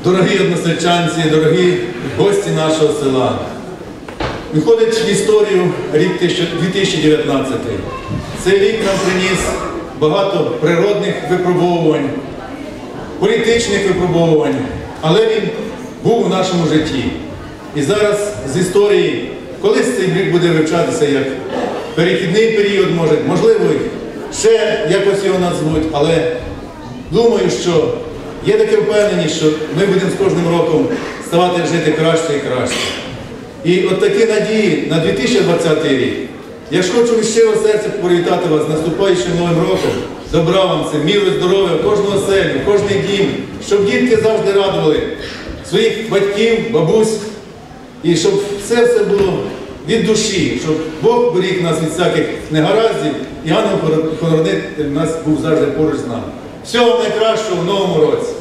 Дорогі односельчанці, дорогі гості нашого села, виходить в історію рік 2019. Цей рік нам приніс багато природних випробовувань, політичних випробовувань, але він був у нашому житті. І зараз з історії, колись цей рік буде вивчатися як перехідний період, можливо, ще якось його назвуть, але думаю, що є таке впевненість, що ми будемо з кожним роком ставати жити краще і краще. І от такі надії на 2020 рік. Я ж хочу від щирого серця привітати вас з наступаючим Новим роком. Добра вам це, міру і здоров'я в кожну оселю, в кожний дім, щоб дітки завжди радували своїх батьків, бабусь, і щоб все було від душі, щоб Бог беріг нас від всяких негараздів, і ангел-хоронитель нас був завжди поруч з нами. Всього найкращого в новому році!